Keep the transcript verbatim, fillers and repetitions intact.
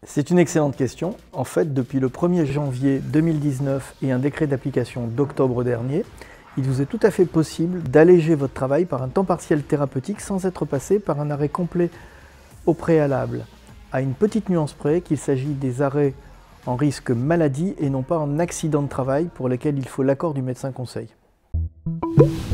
C'est une excellente question. En fait, depuis le premier janvier deux mille dix-neuf et un décret d'application d'octobre dernier, il vous est tout à fait possible d'alléger votre travail par un temps partiel thérapeutique sans être passé par un arrêt complet au préalable, à une petite nuance près qu'il s'agit des arrêts en risque maladie et non pas en accident de travail pour lesquels il faut l'accord du médecin conseil.